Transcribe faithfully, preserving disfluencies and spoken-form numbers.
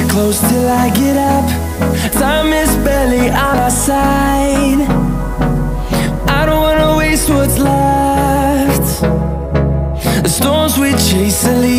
close till I get up. Time is barely on our side. I don't wanna waste what's left. The storms we chase are leaving